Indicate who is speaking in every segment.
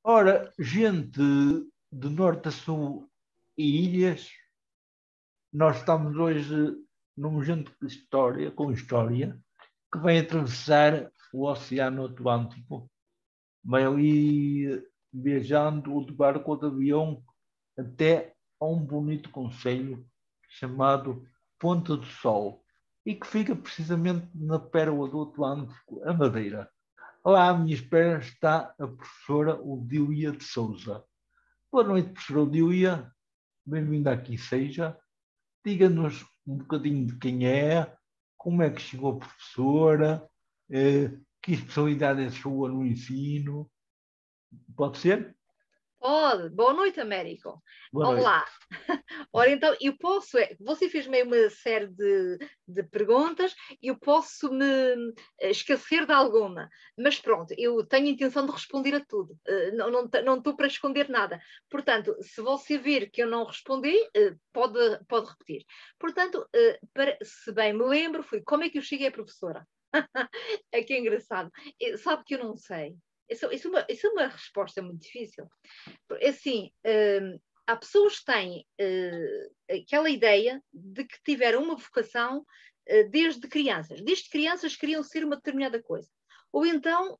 Speaker 1: Ora, gente de norte a sul e ilhas, nós estamos hoje num momento de história, com história, que vai atravessar o Oceano Atlântico. Vai ali viajando de barco ou de avião até a um bonito concelho chamado Ponta do Sol e que fica precisamente na pérola do Atlântico, a Madeira. Lá à minha espera está a professora Odília de Souza. Boa noite, professora Odília. Bem-vinda aqui seja. Diga-nos um bocadinho de quem é, como é que chegou a professora, que especialidade é sua no ensino. Pode ser?
Speaker 2: Pode. Boa noite, Américo.
Speaker 1: Boa noite.
Speaker 2: Olá. Ora, então, eu posso... Você fez-me uma série de perguntas e eu posso me esquecer de alguma. Mas pronto, eu tenho a intenção de responder a tudo. Não estou para esconder nada. Portanto, se você vir que eu não respondi, pode repetir. Portanto, se bem me lembro, foi como é que eu cheguei a professora? É que é engraçado. Sabe que eu não sei. Isso é uma resposta muito difícil. Assim, há pessoas que têm aquela ideia de que tiveram uma vocação desde crianças. Desde crianças queriam ser uma determinada coisa. Ou então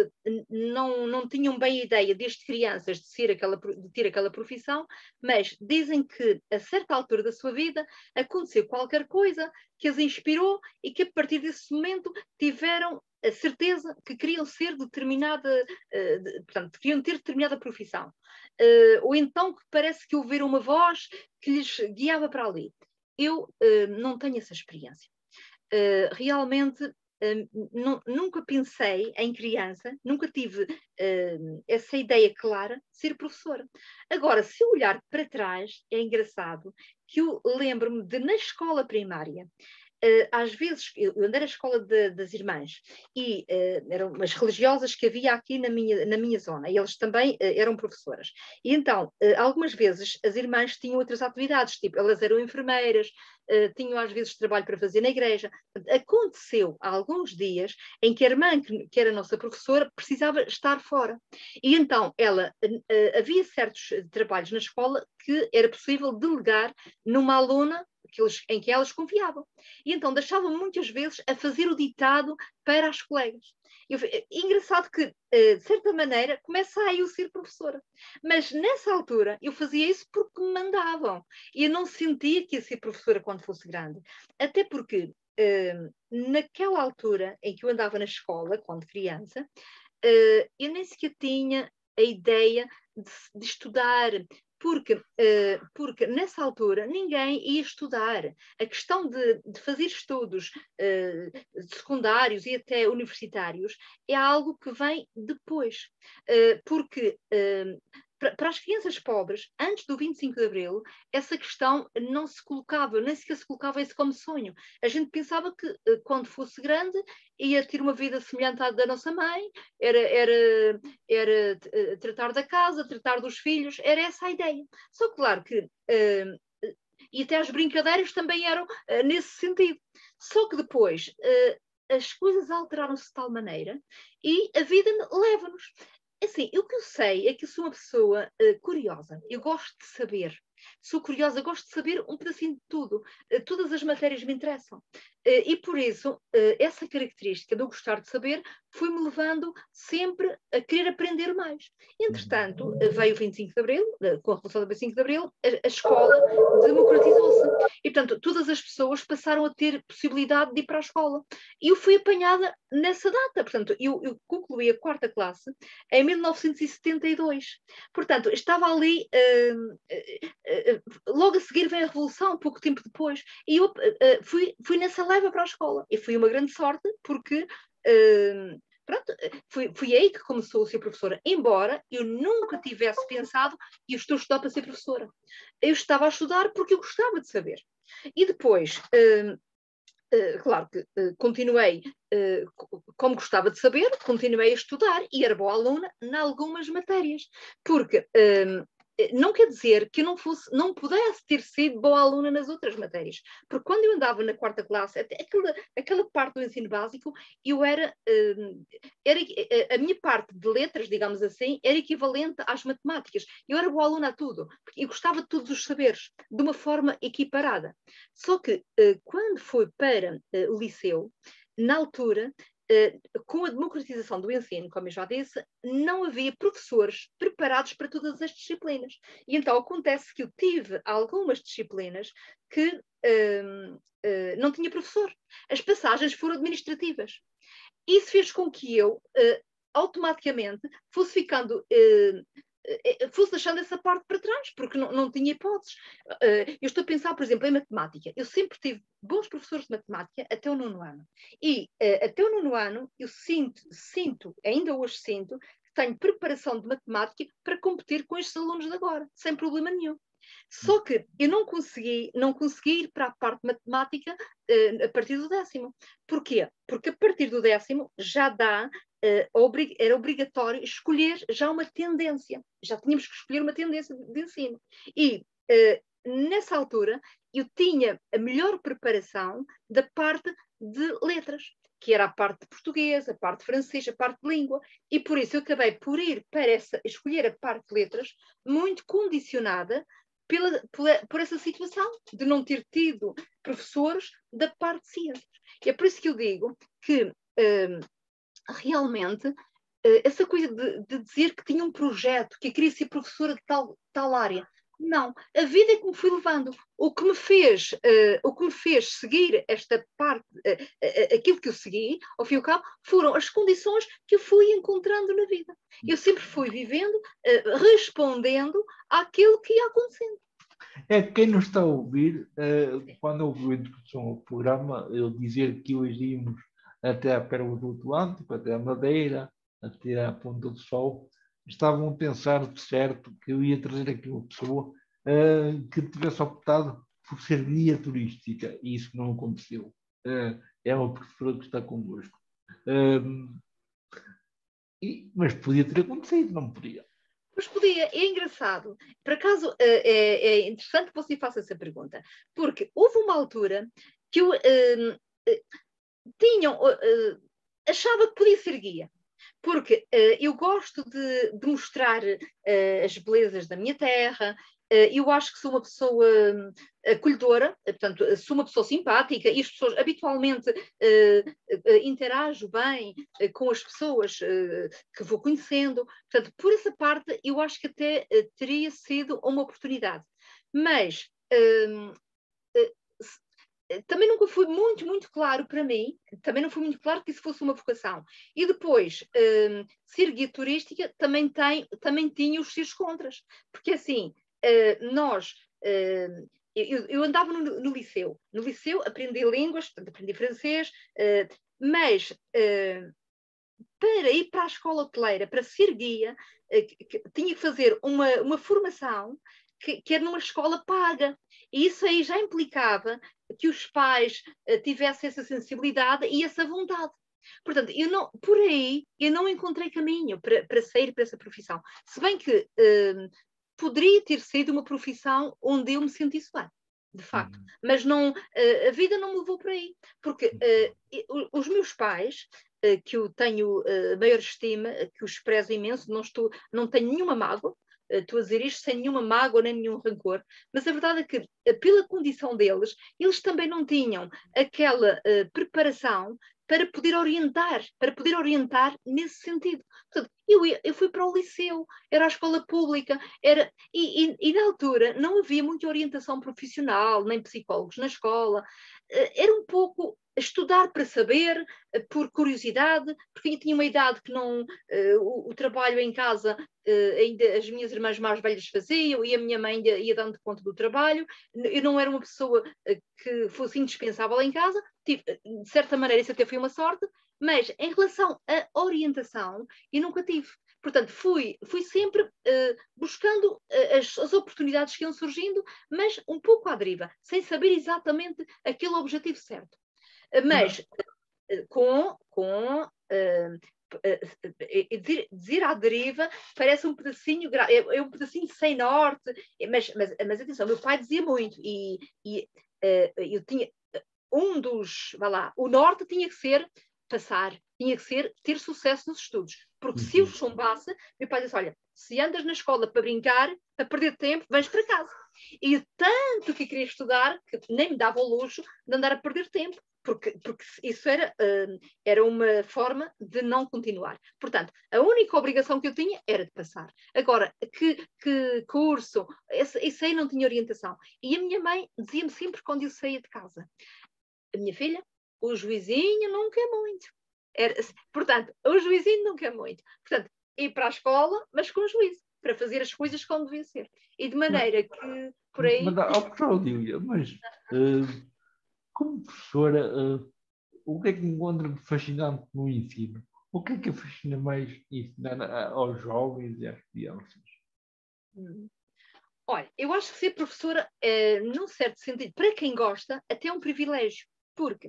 Speaker 2: não tinham bem a ideia desde crianças de ter aquela profissão, mas dizem que a certa altura da sua vida aconteceu qualquer coisa que as inspirou e que a partir desse momento tiveram a certeza que queriam ser determinada, portanto, queriam ter determinada profissão. Ou então que parece que ouviram uma voz que lhes guiava para ali. Eu não tenho essa experiência. Realmente nunca pensei em criança, nunca tive essa ideia clara de ser professora. Agora, se eu olhar para trás, é engraçado que eu lembro-me de, na escola primária, às vezes, eu andei na escola das irmãs e eram umas religiosas que havia aqui na minha zona, e eles também eram professoras. E então, algumas vezes, as irmãs tinham outras atividades, tipo, elas eram enfermeiras, tinham às vezes trabalho para fazer na igreja. Aconteceu há alguns dias em que a irmã, que era a nossa professora, precisava estar fora. E então, havia certos trabalhos na escola que era possível delegar numa aluna em que elas confiavam. E então deixavam muitas vezes a fazer o ditado para as colegas. Engraçado que, de certa maneira, começa a eu ser professora. Mas nessa altura eu fazia isso porque me mandavam. E eu não sentia que ia ser professora quando fosse grande. Até porque, naquela altura em que eu andava na escola, quando criança, eu nem sequer tinha a ideia de estudar, porque nessa altura ninguém ia estudar. A questão de fazer estudos secundários e até universitários é algo que vem depois. Porque para as crianças pobres, antes do 25 de Abril, essa questão não se colocava, nem sequer se colocava isso como sonho. A gente pensava que quando fosse grande ia ter uma vida semelhante à da nossa mãe, era tratar da casa, tratar dos filhos, era essa a ideia. Só que claro que e até as brincadeiras também eram nesse sentido. Só que depois as coisas alteraram-se de tal maneira e a vida leva-nos. Assim, o que eu sei é que eu sou uma pessoa curiosa. Eu gosto de saber. Sou curiosa, gosto de saber um pedacinho de tudo. Todas as matérias me interessam. E por isso, essa característica de eu gostar de saber foi-me levando sempre a querer aprender mais. Entretanto, veio o 25 de Abril, com a Revolução do 25 de Abril, a escola democratizou-se. E, portanto, todas as pessoas passaram a ter possibilidade de ir para a escola. E eu fui apanhada nessa data. Portanto, eu concluí a quarta classe em 1972. Portanto, estava ali, logo a seguir vem a Revolução, pouco tempo depois, e eu fui nessa leva para a escola. E foi uma grande sorte, porque pronto, fui aí que começou a ser professora, embora eu nunca tivesse pensado que eu estou a estudar para ser professora. Eu estava a estudar porque eu gostava de saber. E depois... claro que continuei, como gostava de saber, continuei a estudar e era boa aluna em algumas matérias, porque não quer dizer que eu não pudesse ter sido boa aluna nas outras matérias, porque quando eu andava na 4ª classe, até aquela parte do ensino básico, eu a minha parte de letras, digamos assim, era equivalente às matemáticas. Eu era boa aluna a tudo, porque eu gostava de todos os saberes, de uma forma equiparada. Só que quando fui para o liceu, na altura, com a democratização do ensino, como eu já disse, não havia professores preparados para todas as disciplinas. E então acontece que eu tive algumas disciplinas que não tinha professor. As passagens foram administrativas. Isso fez com que eu automaticamente fosse ficando... fosse deixando essa parte para trás, porque não tinha hipóteses. Eu estou a pensar, por exemplo, em matemática. Eu sempre tive bons professores de matemática até o 9º ano. E até o 9º ano eu sinto, ainda hoje sinto, que tenho preparação de matemática para competir com estes alunos de agora, sem problema nenhum. Só que eu não consegui ir para a parte de matemática a partir do 10º. Porquê? Porque a partir do 10º já dá, era obrigatório escolher já uma tendência. Já tínhamos que escolher uma tendência de ensino. E nessa altura eu tinha a melhor preparação da parte de letras, que era a parte de português, a parte de francês, a parte de língua, e por isso eu acabei por ir para escolher a parte de letras muito condicionada por essa situação de não ter tido professores da parte de ciências. E é por isso que eu digo que realmente essa coisa de dizer que tinha um projeto, que eu queria ser professora de tal área, não, a vida é que me foi levando. O que me fez seguir esta parte, aquilo que eu segui, ao fim e ao cabo, foram as condições que eu fui encontrando na vida. Eu sempre fui vivendo, respondendo àquilo que ia acontecendo.
Speaker 1: É que quem nos está a ouvir, quando ouviu a introdução ao programa, eu dizer que hoje íamos até a Pérola do Atlântico, até a Madeira, até a Ponta do Sol, estavam a pensar de certo que eu ia trazer aqui uma pessoa que tivesse optado por ser guia turística, e isso não aconteceu. É uma professora que está connosco. Mas podia ter acontecido, não podia.
Speaker 2: Mas podia, é engraçado. Por acaso, é interessante que você faça essa pergunta, porque houve uma altura que eu achava que podia ser guia, porque eu gosto de mostrar as belezas da minha terra. Eu acho que sou uma pessoa acolhedora, portanto, sou uma pessoa simpática e as pessoas habitualmente interajo bem com as pessoas que vou conhecendo. Portanto, por essa parte, eu acho que até teria sido uma oportunidade. Mas também nunca foi muito claro para mim, também não foi muito claro que isso fosse uma vocação. E depois, ser guia turística também tinha os seus contras, porque assim, eu andava no liceu. No liceu aprendi línguas, aprendi francês, mas para ir para a escola hoteleira, para ser guia, tinha que fazer uma formação que era numa escola paga. E isso aí já implicava que os pais tivessem essa sensibilidade e essa vontade. Portanto, por aí eu não encontrei caminho para sair para essa profissão. Se bem que poderia ter sido uma profissão onde eu me sentisse bem, de facto. Mas a vida não me levou por aí. Porque os meus pais, que eu tenho maior estima, que os prezo imenso, não tenho nenhuma mágoa, estou a dizer isto sem nenhuma mágoa nem nenhum rancor, mas a verdade é que, pela condição deles, eles também não tinham aquela preparação para poder orientar nesse sentido. Portanto, eu fui para o liceu, era a escola pública, e na altura não havia muita orientação profissional, nem psicólogos na escola, era um pouco estudar para saber, por curiosidade, porque eu tinha uma idade que o trabalho em casa ainda as minhas irmãs mais velhas faziam e a minha mãe ia dando conta do trabalho. Eu não era uma pessoa que fosse indispensável em casa. De certa maneira isso até foi uma sorte, mas em relação à orientação eu nunca tive. Portanto, fui sempre buscando as oportunidades que iam surgindo, mas um pouco à deriva, sem saber exatamente aquele objetivo certo. Mas dizer à deriva parece um pedacinho, é um pedacinho sem norte, mas atenção, meu pai dizia muito, e eu tinha o norte tinha que ser passar, tinha que ser ter sucesso nos estudos, porque se eu chumbasse, meu pai disse, olha, se andas na escola para brincar, para perder tempo, vens para casa. E tanto que queria estudar, que nem me dava o luxo de andar a perder tempo, porque isso era uma forma de não continuar. Portanto, a única obrigação que eu tinha era de passar. Agora, que curso, isso aí não tinha orientação. E a minha mãe dizia-me sempre quando eu saía de casa, a minha filha, o juizinho nunca é muito. Portanto, o juizinho nunca é muito. Portanto, ir para a escola, mas com juízo, para fazer as coisas como devia ser. E de maneira que, por aí...
Speaker 1: Mas como professora, o que é que encontra de fascinante no ensino? O que é que a fascina mais ensinar aos jovens e às crianças?
Speaker 2: Olha, eu acho que ser professora, num certo sentido, para quem gosta, até é um privilégio, porque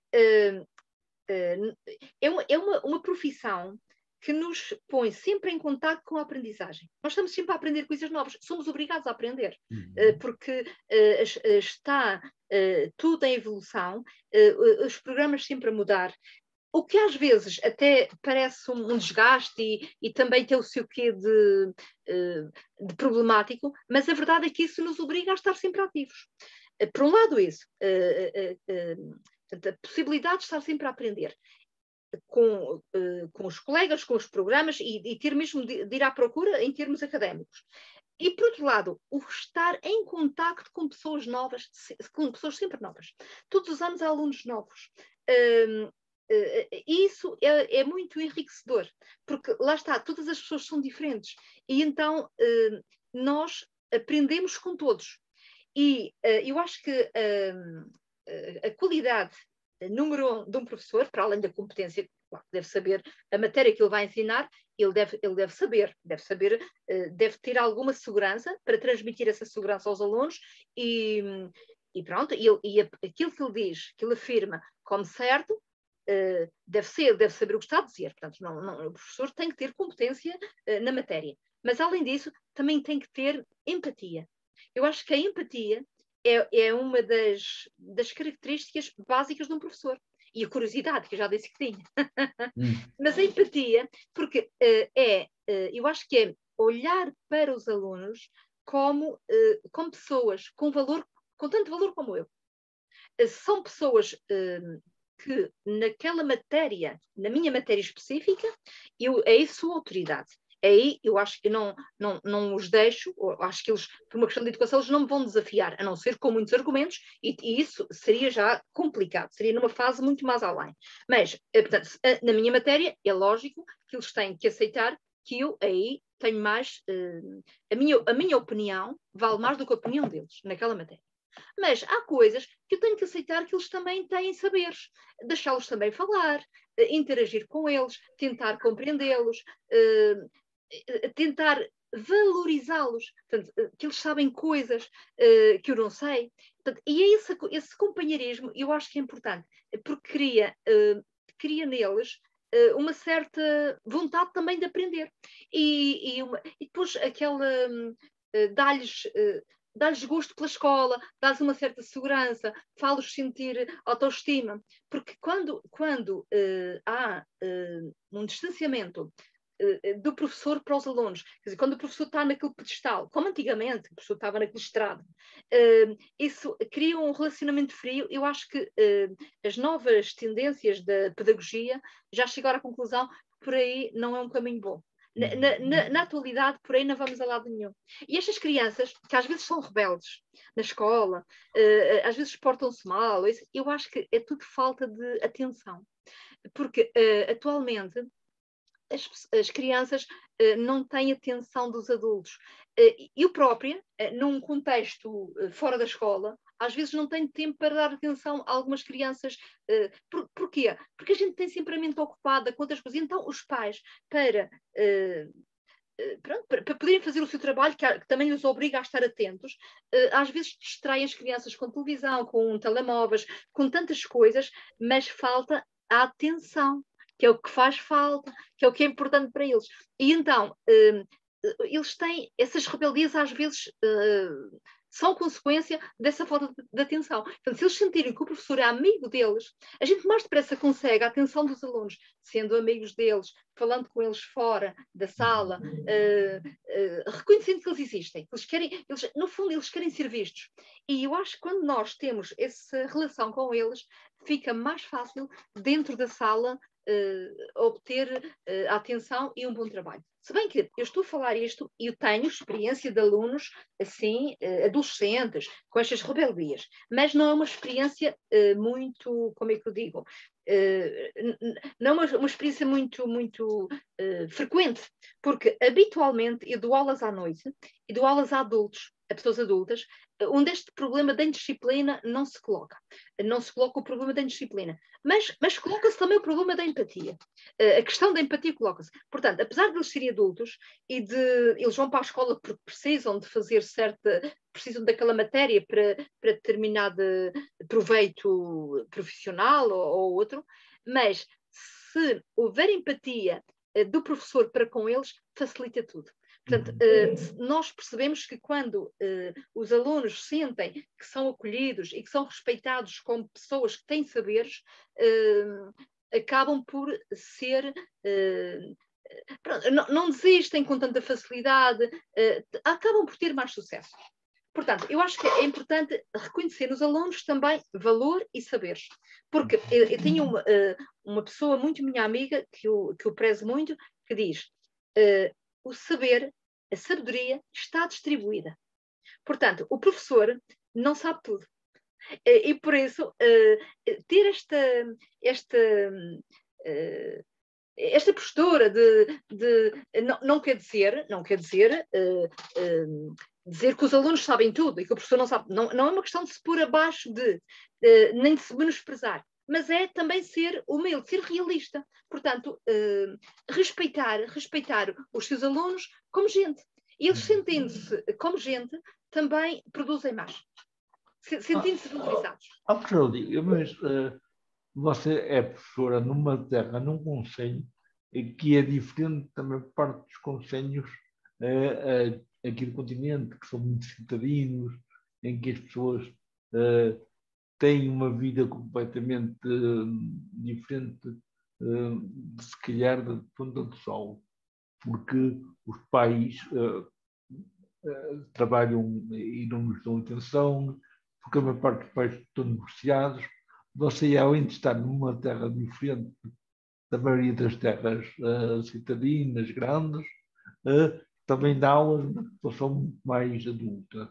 Speaker 2: é uma profissão que nos põe sempre em contato com a aprendizagem. Nós estamos sempre a aprender coisas novas, somos obrigados a aprender, porque está tudo em evolução, os programas sempre a mudar. O que às vezes até parece um desgaste e também tem o seu quê de problemático, mas a verdade é que isso nos obriga a estar sempre ativos. Por um lado isso, a possibilidade de estar sempre a aprender com os colegas, com os programas e ter mesmo de ir à procura em termos académicos. E, por outro lado, o estar em contacto com pessoas novas, com pessoas sempre novas. Todos os anos há alunos novos. Isso é muito enriquecedor, porque lá está, todas as pessoas são diferentes. E então nós aprendemos com todos. E eu acho que a qualidade número 1 de um professor, para além da competência, claro, deve saber a matéria que ele vai ensinar, ele deve saber, deve ter alguma segurança para transmitir essa segurança aos alunos e pronto, e aquilo que ele diz, que ele afirma como certo, deve saber o que está a dizer. Portanto, o professor tem que ter competência na matéria. Mas, além disso, também tem que ter empatia. Eu acho que a empatia é uma das características básicas de um professor. E a curiosidade, que eu já disse que tinha. Mas a empatia, porque eu acho que é olhar para os alunos como pessoas com tanto valor como eu. São pessoas que naquela matéria, na minha matéria específica, aí sou autoridade. Aí eu acho que não os deixo, acho que eles, por uma questão de educação, eles não me vão desafiar, a não ser com muitos argumentos, e isso seria já complicado, seria numa fase muito mais além. Mas, portanto, na minha matéria, é lógico que eles têm que aceitar que eu aí tenho mais, a minha opinião vale mais do que a opinião deles, naquela matéria. Mas há coisas que eu tenho que aceitar que eles também têm saberes, deixá-los também falar, interagir com eles, tentar compreendê-los, tentar valorizá-los, que eles sabem coisas que eu não sei. Portanto, e é esse companheirismo, eu acho que é importante, porque cria neles uma certa vontade também de aprender. E depois aquela dá-lhes gosto pela escola, dá-lhes uma certa segurança, faz-los sentir autoestima. Porque quando há um distanciamento do professor para os alunos, quer dizer, quando o professor está naquele pedestal, como antigamente, o professor estava naquele estrado, isso cria um relacionamento frio. Eu acho que as novas tendências da pedagogia já chegaram à conclusão que por aí não é um caminho bom. Na atualidade, por aí não vamos a lado nenhum. E estas crianças, que às vezes são rebeldes na escola, às vezes portam-se mal, eu acho que é tudo falta de atenção. Porque atualmente as crianças não têm atenção dos adultos. Eu própria, num contexto fora da escola, às vezes não tenho tempo para dar atenção a algumas crianças. Porquê? Porque a gente tem sempre a mente ocupada com outras coisas. Então, os pais, para poderem fazer o seu trabalho, que também os obriga a estar atentos, às vezes distraem as crianças com televisão, com telemóveis, com tantas coisas, mas falta a atenção. que é o que faz falta, que é o que é importante para eles. E então, eles têm essas rebeldias às vezes são consequência dessa falta de atenção. Portanto, se eles sentirem que o professor é amigo deles, a gente mais depressa consegue a atenção dos alunos, sendo amigos deles, falando com eles fora da sala, reconhecendo que eles existem. No fundo, eles querem ser vistos. E eu acho que quando nós temos essa relação com eles, fica mais fácil, dentro da sala, obter a atenção e um bom trabalho. Se bem que eu estou a falar isto e eu tenho experiência de alunos, assim, adolescentes, com estas rebeldias, mas não é uma experiência muito, como é que eu digo, não é uma experiência muito, muito frequente, porque habitualmente eu dou aulas à noite e dou aulas a adultos, a pessoas adultas, onde este problema da indisciplina não se coloca. Não se coloca o problema da indisciplina. Mas coloca-se também o problema da empatia. A questão da empatia coloca-se. Portanto, apesar de eles serem adultos e eles vão para a escola porque precisam de fazer precisam daquela matéria para determinado proveito profissional ou outro, mas se houver empatia do professor para com eles, facilita tudo. Portanto, nós percebemos que quando os alunos sentem que são acolhidos e que são respeitados como pessoas que têm saberes, acabam por ser... não desistem com tanta facilidade, acabam por ter mais sucesso. Portanto, eu acho que é importante reconhecer nos alunos também valor e saberes. Porque eu tenho uma pessoa muito minha amiga, que eu prezo muito, que diz... o saber, a sabedoria está distribuída. Portanto, o professor não sabe tudo. E por isso, ter esta postura não quer dizer dizer que os alunos sabem tudo e que o professor não sabe. Não é uma questão de se pôr abaixo nem de se menosprezar. Mas é também ser humilde, ser realista. Portanto, respeitar os seus alunos como gente. E eles, sentindo-se como gente, também produzem mais. Sentindo-se valorizados.
Speaker 1: Mas você é professora numa terra, num concelho, que é diferente também parte dos concelhos aqui do continente, que são muito citadinos, em que as pessoas têm uma vida completamente diferente, se calhar, da Ponta do Sol, porque os pais trabalham e não nos dão atenção, porque a maior parte dos pais estão divorciados. Você, além de estar numa terra diferente da maioria das terras citadinas, grandes, também dá aulas de população muito mais adulta.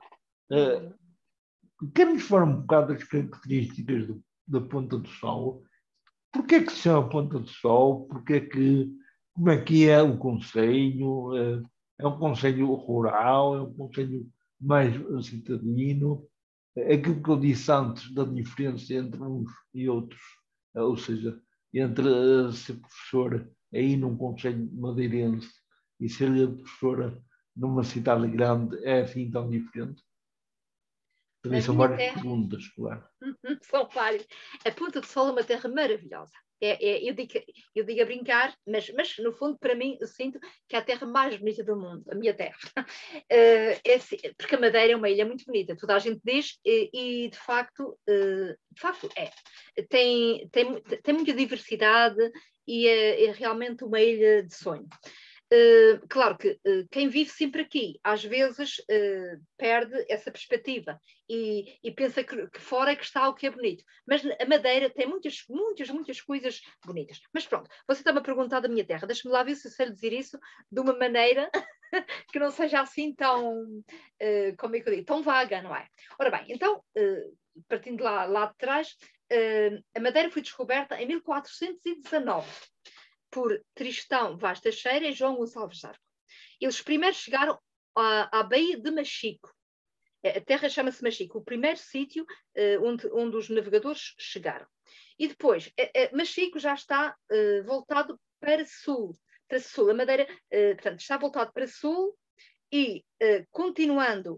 Speaker 1: Quer-nos falar um bocado das características da Ponta do Sol? Porquê que se chama Ponta do Sol? Como é que é o concelho? É um concelho rural? É um concelho mais citadino? Aquilo que eu disse antes da diferença entre uns e outros, ou seja, entre ser professora aí num concelho madeirense e ser professora numa cidade grande, é assim tão diferente? Também são várias perguntas, claro.
Speaker 2: São várias. A Ponta do Sol é uma terra maravilhosa. Eu digo a brincar, mas no fundo, para mim, eu sinto que é a terra mais bonita do mundo, a minha terra. Assim, porque a Madeira é uma ilha muito bonita, toda a gente diz, e de facto é. Tem muita diversidade e é realmente uma ilha de sonho. Claro que quem vive sempre aqui, às vezes, perde essa perspectiva e pensa que fora é que está o que é bonito. Mas a Madeira tem muitas coisas bonitas. Mas pronto, você está-me a perguntar da minha terra. Deixa-me lá ver se eu sei dizer isso de uma maneira que não seja assim tão, como é que eu digo, tão vaga, não é? Ora bem, então, partindo lá de trás, a Madeira foi descoberta em 1419. Por Tristão Vaz Teixeira e João Gonçalves Zarco. Eles primeiro chegaram à Baía de Machico. A terra chama-se Machico, o primeiro sítio onde os navegadores chegaram. E depois, Machico já está voltado para sul. A Madeira, portanto, está voltado para sul e continuando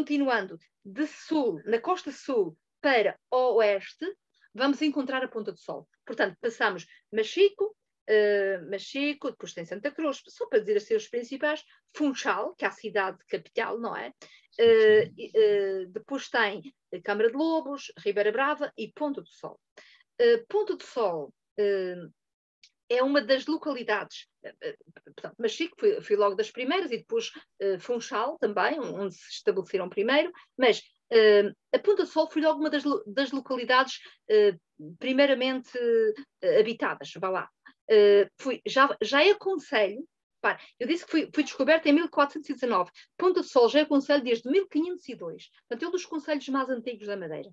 Speaker 2: de sul, na costa sul, para oeste, vamos encontrar a Ponta do Sol. Portanto, passamos Machico, Machico, depois tem Santa Cruz, só para dizer assim os principais, Funchal, que é a cidade capital, não é? Depois tem Câmara de Lobos, Ribeira Brava e Ponta do Sol. Ponta do Sol é uma das localidades, portanto, Machico foi logo das primeiras, e depois Funchal também, onde se estabeleceram primeiro, mas a Ponta do Sol foi logo uma das localidades primeiramente habitadas, vá lá. Já é concelho. Eu disse que foi descoberto em 1419. Ponta do Sol já é concelho desde 1502. Portanto, é um dos concelhos mais antigos da Madeira.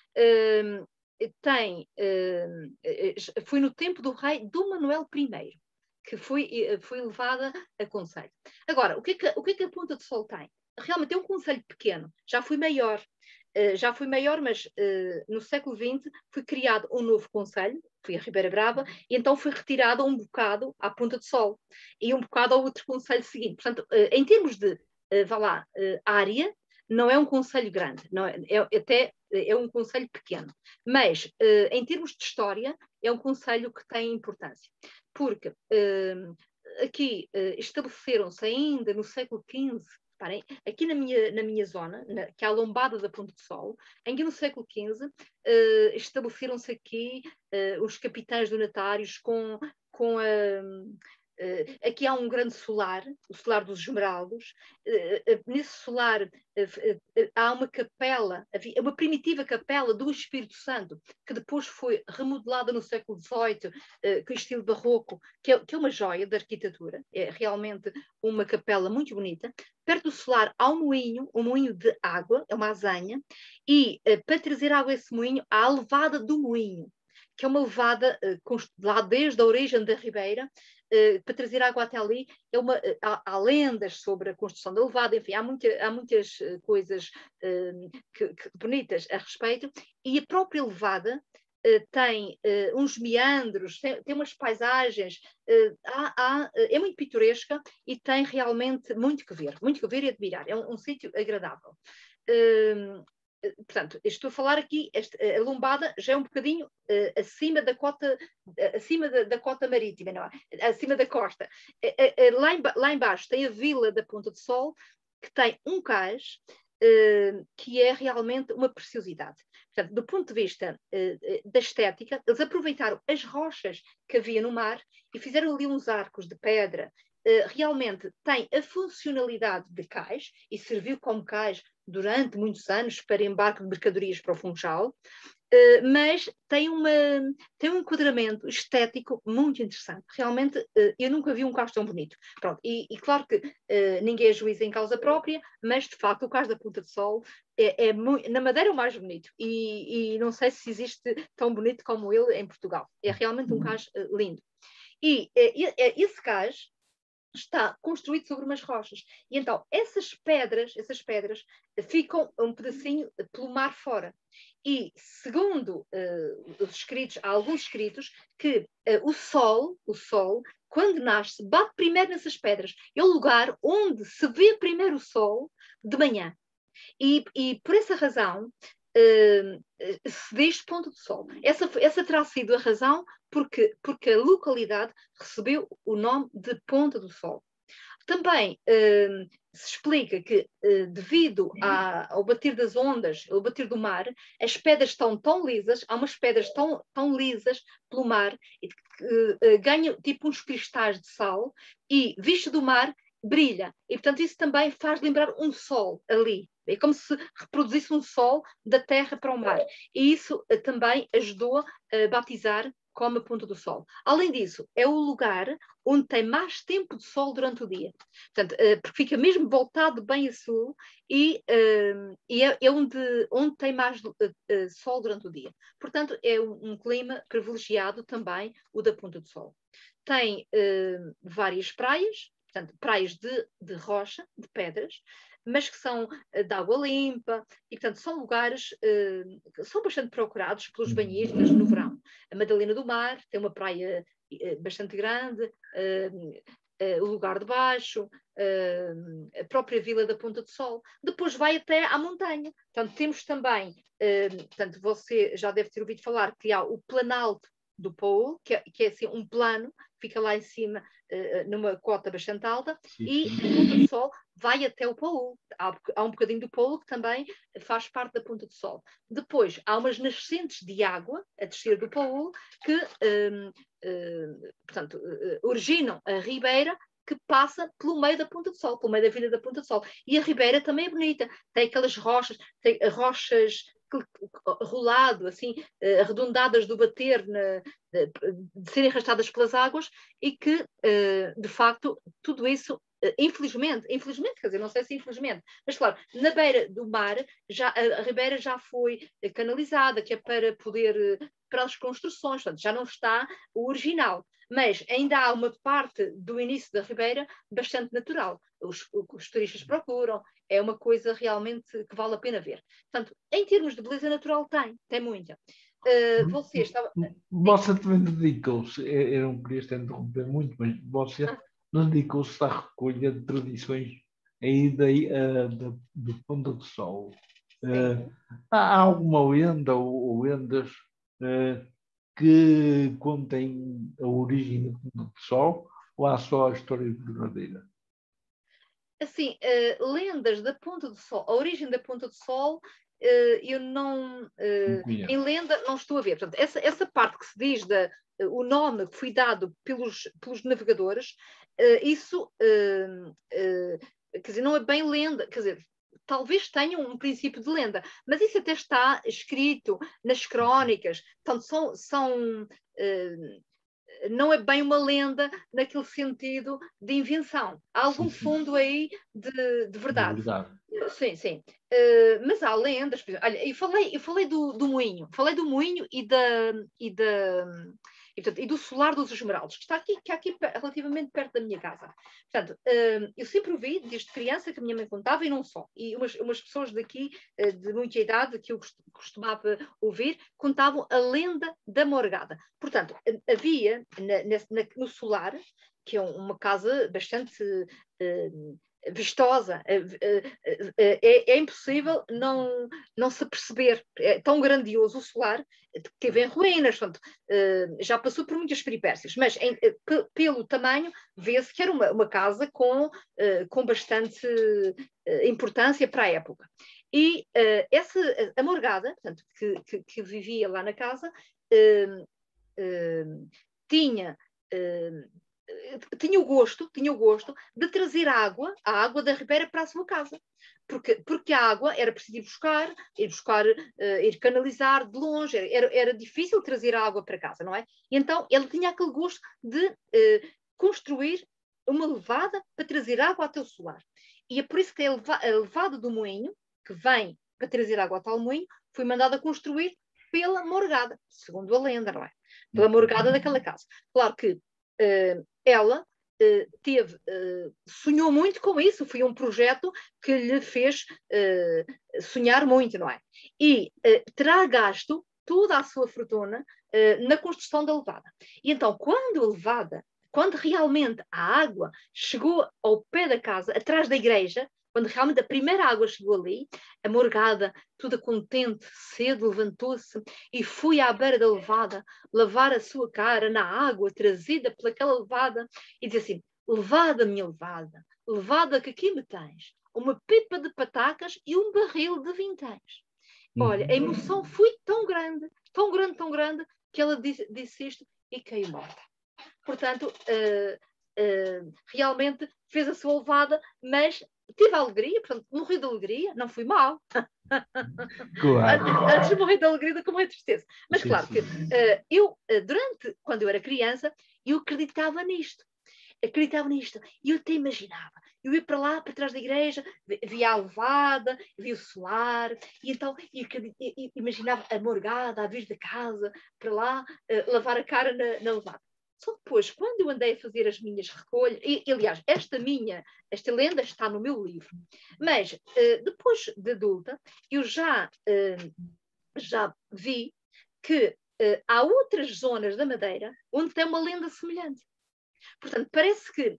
Speaker 2: Foi no tempo do rei Dom Manuel I que foi levada a concelho. Agora, o que é que a Ponta do Sol tem? Realmente é um concelho pequeno. Já foi maior, mas no século XX foi criado um novo concelho, foi a Ribeira Brava, e então foi retirado um bocado à Ponta do Sol e um bocado ao outro concelho seguinte. Portanto, em termos de, área, não é um concelho grande, não até é um concelho pequeno, mas em termos de história é um concelho que tem importância, porque aqui estabeleceram-se ainda no século XV. Reparem, aqui na minha zona, que é a Lombada da Ponta do Sol, ainda no século XV, estabeleceram-se aqui os capitães donatários com aqui há um grande solar, o solar dos Esmeraldos. Nesse solar há uma capela, uma primitiva capela do Espírito Santo, que depois foi remodelada no século XVIII, com estilo barroco, que é uma joia da arquitetura. É realmente uma capela muito bonita. Perto do solar há um moinho de água, é uma azanha, e para trazer água a esse moinho, há a levada do moinho, que é uma levada lá desde a origem da Ribeira, para trazer água até ali. Há lendas sobre a construção da levada, enfim, há muitas coisas bonitas a respeito, e a própria levada tem uns meandros, tem umas paisagens, é muito pitoresca e tem realmente muito que ver e admirar. É um sítio agradável. Portanto, estou a falar aqui, a Lombada já é um bocadinho acima da cota marítima, não é? Acima da costa. Lá embaixo tem a Vila da Ponta do Sol, que tem um cais, que é realmente uma preciosidade. Portanto, do ponto de vista da estética, eles aproveitaram as rochas que havia no mar e fizeram ali uns arcos de pedra. Realmente tem a funcionalidade de cais e serviu como cais durante muitos anos para embarque de mercadorias para o Funchal, mas tem um enquadramento estético muito interessante. Realmente, eu nunca vi um cais tão bonito. Pronto, e claro que ninguém é juiz em causa própria, mas de facto o cais da Ponta do Sol na Madeira é o mais bonito, e não sei se existe tão bonito como ele em Portugal. É realmente um cais lindo. E esse cais está construído sobre umas rochas. E então, essas pedras ficam um pedacinho pelo mar fora. E, segundo há alguns escritos, que o sol, quando nasce, bate primeiro nessas pedras. É o lugar onde se vê primeiro o sol de manhã. E por essa razão, se diz Ponta do Sol. Essa terá sido a razão porque a localidade recebeu o nome de Ponta do Sol. Também se explica que, devido ao bater das ondas, ao bater do mar, as pedras estão tão lisas, há umas pedras tão lisas pelo mar, que ganham tipo uns cristais de sal, e visto do mar, brilha. E, portanto, isso também faz lembrar um sol ali. É como se reproduzisse um sol da terra para o mar. E isso também ajudou a batizar como a Ponta do Sol. Além disso, é o lugar onde tem mais tempo de sol durante o dia. Portanto, porque fica mesmo voltado bem a sul, e é onde tem mais sol durante o dia. Portanto, é um clima privilegiado também, o da Ponta do Sol. Tem várias praias, portanto, praias de rocha, de pedras, mas que são de água limpa, e, portanto, são lugares que são bastante procurados pelos banhistas no verão. A Madalena do Mar tem uma praia bastante grande, o Lugar de Baixo, a própria Vila da Ponta do Sol. Depois vai até à montanha. Portanto, temos também, portanto, você já deve ter ouvido falar que há o Planalto do Pool, que é assim um plano fica lá em cima, numa cota bastante alta,
Speaker 1: Sim,
Speaker 2: e
Speaker 1: sim.
Speaker 2: a Ponta do Sol vai até o Paul. Há um bocadinho do Paul que também faz parte da Ponta do Sol. Depois, há umas nascentes de água a descer do Paul que, portanto, originam a ribeira que passa pelo meio da Ponta do Sol, pelo meio da Vila da Ponta do Sol. E a ribeira também é bonita. Tem aquelas rochas, tem rochas rolado, assim, arredondadas do bater, de serem arrastadas pelas águas, e que, de facto, tudo isso, infelizmente, quer dizer, não sei se infelizmente, mas claro, na beira do mar, a ribeira já foi canalizada, que é para poder, para as construções, portanto, já não está o original. Mas ainda há uma parte do início da ribeira bastante natural. Os turistas procuram, é uma coisa realmente que vale a pena ver. Portanto, em termos de beleza natural, tem muita. Você estava...
Speaker 1: Você também dedicou-se, eu não queria estar a interromper muito, mas você dedicou-se à recolha de tradições aí do Ponta do Sol. Há alguma lenda ou lendas que contém a origem do Ponta do Sol, ou há só a história verdadeira?
Speaker 2: Assim, lendas da Ponta do Sol, a origem da Ponta do Sol, eu não,
Speaker 1: Não conheço.
Speaker 2: em lenda não estou a ver. Portanto, essa parte que se diz o nome que foi dado pelos navegadores, isso, quer dizer, não é bem lenda, quer dizer, talvez tenham um princípio de lenda, mas isso até está escrito nas crónicas, portanto, não é bem uma lenda naquele sentido de invenção. Há algum fundo aí de verdade. Sim, sim. Mas há lendas. Por exemplo, olha, eu falei do moinho. Falei do moinho e do solar dos Esmeraldas, que é aqui relativamente perto da minha casa. Portanto, eu sempre ouvi, desde criança, que a minha mãe contava, e não só. E umas pessoas daqui, de muita idade, que eu costumava ouvir, contavam a lenda da Morgada. Portanto, havia no solar, que é uma casa bastante vistosa, é impossível não se perceber. É tão grandioso o solar, que teve em ruínas, portanto, já passou por muitas peripécias, mas pelo tamanho vê-se que era uma casa com bastante importância para a época. E a Morgada, portanto, que vivia lá na casa, tinha o gosto de trazer a água da ribeira para a sua casa. Porque a água era preciso ir canalizar de longe, era difícil trazer a água para casa, não é? E então ele tinha aquele gosto de construir uma levada para trazer água até o solar. E é por isso que a levada do moinho, que vem para trazer água até o moinho, foi mandada construir pela Morgada, segundo a lenda, não é? Pela Morgada daquela casa. Claro que ela sonhou muito com isso, foi um projeto que lhe fez sonhar muito, não é? E terá gasto toda a sua fortuna na construção da levada. E então, quando realmente a água chegou ao pé da casa, atrás da igreja, quando realmente a primeira água chegou ali, a Morgada, toda contente, cedo levantou-se e foi à beira da levada lavar a sua cara na água trazida pelaquela levada e disse assim: levada, minha levada, levada que aqui me tens, uma pipa de patacas e um barril de vinténs. Olha, a emoção foi tão grande, tão grande, tão grande, que ela disse isto e caiu morta. Portanto, realmente fez a sua levada, mas tive alegria, portanto, morri de alegria, não fui mal.
Speaker 1: Claro.
Speaker 2: Antes de morrer de alegria do que morrer de tristeza. Mas
Speaker 1: Sim,
Speaker 2: claro
Speaker 1: sim.
Speaker 2: que quando eu era criança, eu acreditava nisto. E eu até imaginava. Eu ia para lá, para trás da igreja, via a levada, via o solar, e então imaginava a Morgada a vir da casa para lá lavar a cara na levada. Só depois, quando eu andei a fazer as minhas recolhas, e aliás, esta lenda está no meu livro, mas depois de adulta, eu já vi que há outras zonas da Madeira onde tem uma lenda semelhante. Portanto, parece que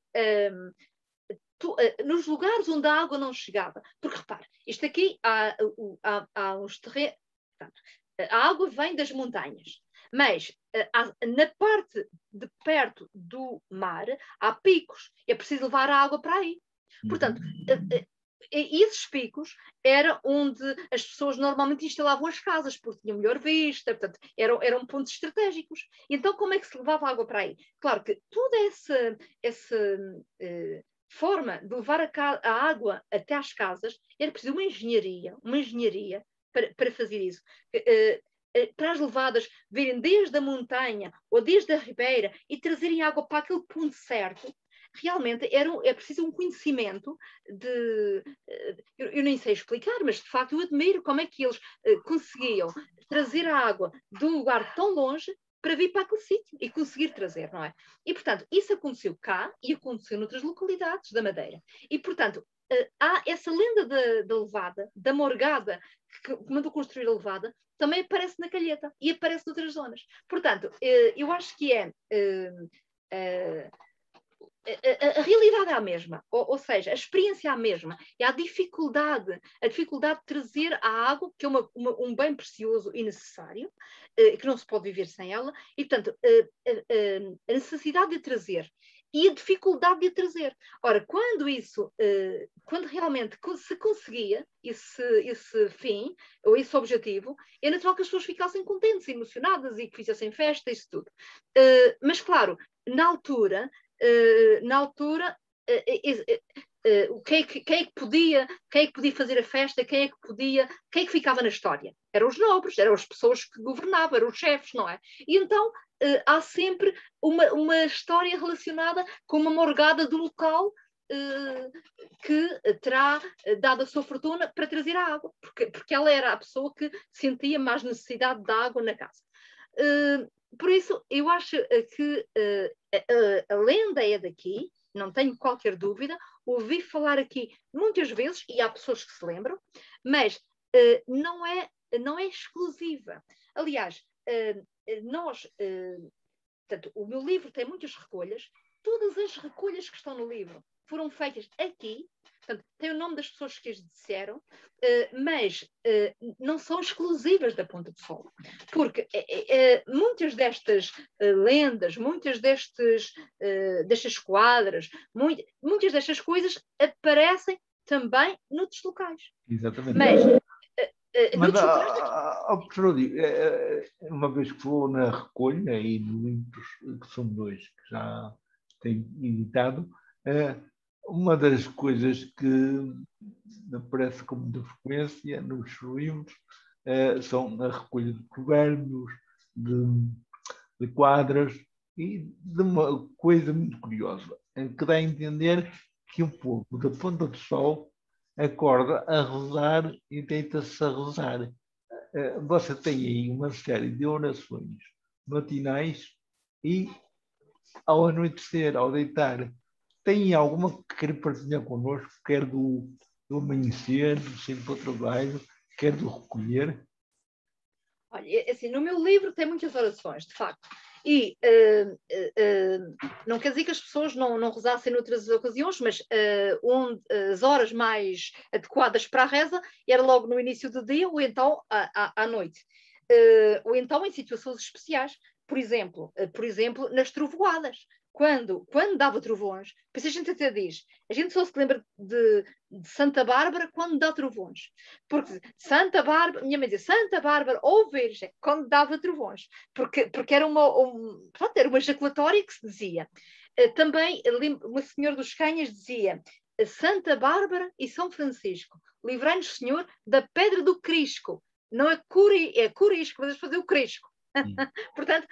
Speaker 2: nos lugares onde a água não chegava, porque repare, isto aqui há uns terrenos, a água vem das montanhas. Mas na parte de perto do mar há picos, é preciso levar a água para aí. Portanto, esses picos era onde as pessoas normalmente instalavam as casas, porque tinham melhor vista, portanto, eram pontos estratégicos. Então, como é que se levava a água para aí? Claro que toda essa forma de levar a água até às casas era preciso uma engenharia para fazer isso. Para as levadas virem desde a montanha ou desde a ribeira e trazerem água para aquele ponto certo, realmente é preciso um conhecimento de... Eu nem sei explicar, mas de facto eu admiro como é que eles conseguiam trazer a água de um lugar tão longe para vir para aquele sítio e conseguir trazer, não é? E, portanto, isso aconteceu cá e aconteceu noutras localidades da Madeira. E, portanto, há essa lenda da levada, da morgada, que mandou construir a levada, também aparece na Calheta e aparece noutras zonas. Portanto, eu acho que a realidade é a mesma, ou seja, a experiência é a mesma. É a dificuldade de trazer a água, que é um bem precioso e necessário, que não se pode viver sem ela, e, portanto, a necessidade de trazer e a dificuldade de a trazer. Ora, quando realmente se conseguia esse fim, ou esse objetivo, é natural que as pessoas ficassem contentes, emocionadas e que fizessem festa, isso tudo. Mas, claro, na altura, quem é que podia fazer a festa, quem é que ficava na história? Eram os nobres, eram as pessoas que governavam, eram os chefes, não é? E então há sempre uma história relacionada com uma morgada do local que terá dado a sua fortuna para trazer a água, porque ela era a pessoa que sentia mais necessidade de água na casa. Por isso, eu acho que a lenda é daqui, não tenho qualquer dúvida, ouvi falar aqui muitas vezes, e há pessoas que se lembram, mas não é exclusiva. Aliás, portanto, o meu livro tem muitas recolhas, todas as recolhas que estão no livro foram feitas aqui, portanto, tem o nome das pessoas que as disseram, mas não são exclusivas da Ponta do Sol, porque muitas destas lendas, muitas destas quadras, muitas destas coisas aparecem também noutros locais.
Speaker 1: Exatamente.
Speaker 2: Mas
Speaker 1: professor, uma vez que vou na recolha e no livros, que são dois que já tenho editado, uma das coisas que aparece com muita frequência nos livros são a recolha de provérbios, de quadras e de uma coisa muito curiosa, que dá a entender que o povo da Ponta do Sol acorda a rezar e deita-se a rezar. Você tem aí uma série de orações matinais e, ao anoitecer, ao deitar, tem alguma que queira partilhar connosco, quer do amanhecer, do sempre para o trabalho, quer do recolher?
Speaker 2: Olha, assim, no meu livro tem muitas orações, de facto. E não quer dizer que as pessoas não rezassem noutras ocasiões, mas as horas mais adequadas para a reza era logo no início do dia ou então à noite. Ou então em situações especiais. Por exemplo, nas trovoadas. Quando dava trovões, por isso a gente até diz, a gente só se lembra de Santa Bárbara quando dá trovões. Porque Santa Bárbara, minha mãe dizia, Santa Bárbara ou Virgem, quando dava trovões. Porque era era uma ejaculatória que se dizia. Também, uma senhora dos Canhas dizia, Santa Bárbara e São Francisco, livrai-nos, Senhor, da pedra do Crisco. Não é Curisco, mas fazer o Crisco. Portanto,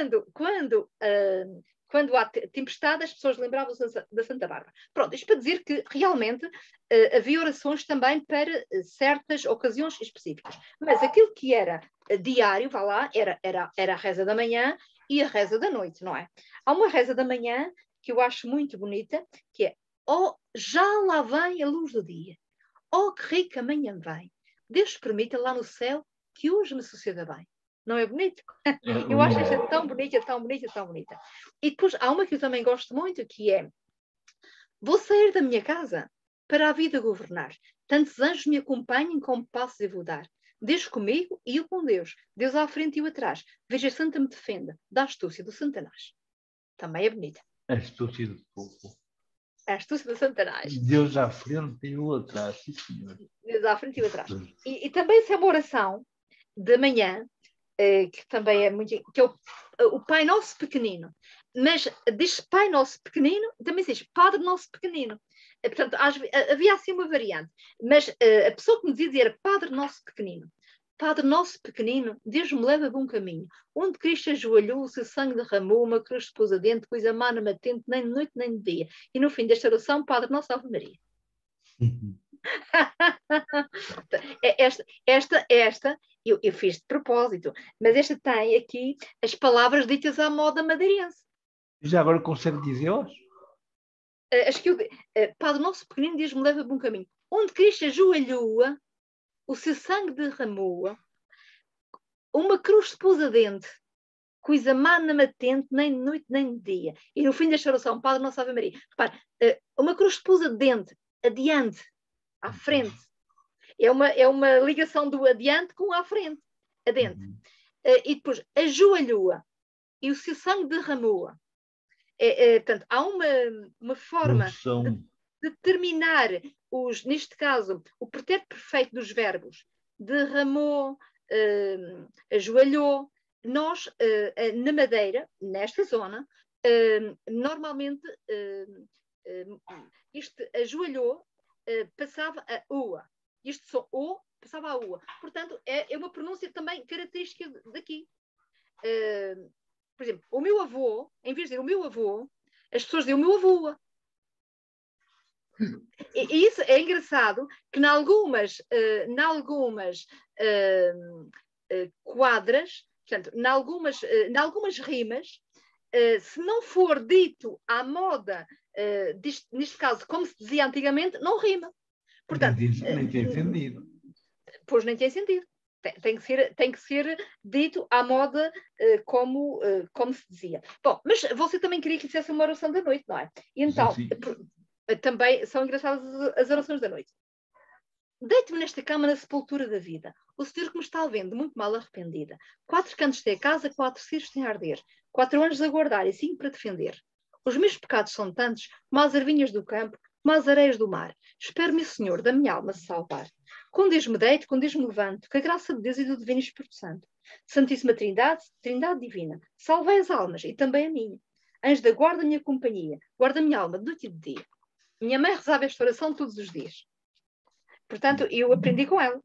Speaker 2: quando há tempestade, as pessoas lembravam-se da Santa Bárbara. Pronto, isto para dizer que realmente havia orações também para certas ocasiões específicas. Mas aquilo que era diário, vá lá, era a reza da manhã e a reza da noite, não é? Há uma reza da manhã que eu acho muito bonita, que é já lá vem a luz do dia. Que rica manhã vem. Deus permita lá no céu que hoje me suceda bem. Não é bonito? Eu acho esta tão bonita, tão bonita, tão bonita. E depois há uma que eu também gosto muito, que é: vou sair da minha casa para a vida governar. Tantos anjos me acompanhem como passos eu vou dar. Deus comigo e eu com Deus. Deus à frente e eu atrás. Veja Santa me defenda da astúcia do Satanás. Também é bonita.
Speaker 1: A astúcia do povo.
Speaker 2: A astúcia do Satanás.
Speaker 1: Deus à frente e eu atrás, sim, senhor.
Speaker 2: Deus à frente e eu atrás. E também se é uma oração da manhã, que também é muito... que é o Pai Nosso Pequenino. Mas diz Pai Nosso Pequenino, também se diz Padre Nosso Pequenino. Portanto, havia assim uma variante. Mas a pessoa que me dizia era Padre Nosso Pequenino. Padre Nosso Pequenino, Deus me leva a bom caminho. Onde Cristo ajoelhou, o seu sangue derramou, uma cruz de pôs adentro, coisa má não me atente, nem de noite nem de dia. E no fim desta oração, Padre Nosso Ave Maria. Esta eu fiz de propósito, mas esta tem aqui as palavras ditas à moda madeirense.
Speaker 1: Já agora consegue dizê-las?
Speaker 2: Acho que Padre Nosso Pequenino, Deus me leva a bom caminho. Onde Cristo ajoelhou, o seu sangue derramou, uma cruz de pôs adentro, coisa má não me atente, nem de noite nem de dia. E no fim desta oração, Padre Nosso Ave Maria, repare, uma cruz de pôs adentro, adiante, à frente. É uma ligação do adiante com à frente, adentro. E depois, ajoelhou e o seu sangue derramou. Portanto, há uma forma de terminar, neste caso, o pretérito perfeito dos verbos. Derramou, ajoelhou. Nós, na Madeira, nesta zona, normalmente, isto ajoelhou, passava a ua. Isto só o, passava a ua. Portanto, é uma pronúncia também característica daqui. Por exemplo, o meu avô, em vez de dizer o meu avô, as pessoas dizem o meu avô. E isso é engraçado, que em algumas quadras, portanto, em algumas rimas, se não for dito à moda, neste caso, como se dizia antigamente, não rima. Portanto,
Speaker 1: nem tem sentido.
Speaker 2: Pois nem tem sentido. Tem que ser dito à moda como se dizia. Bom, mas você também queria que fizesse uma oração da noite, não é? E então, também são engraçadas as orações da noite. Deito-me nesta cama na sepultura da vida. O Senhor que me está vendo, muito mal arrependida. 4 cantos tem a casa, 4 cirros tem a arder. 4 anjos a guardar e 5 para defender. Os meus pecados são tantos, como as ervinhas do campo, como as areias do mar. Espero-me, Senhor, da minha alma se salvar. Com Deus me deito, com Deus me levanto, com a graça de Deus e do Divino Espírito Santo. Santíssima Trindade, Trindade Divina, salvai as almas e também a minha. Anjo da guarda, minha companhia, guarda a minha alma de noite e de dia. Minha mãe rezava esta oração todos os dias. Portanto, eu aprendi com ela.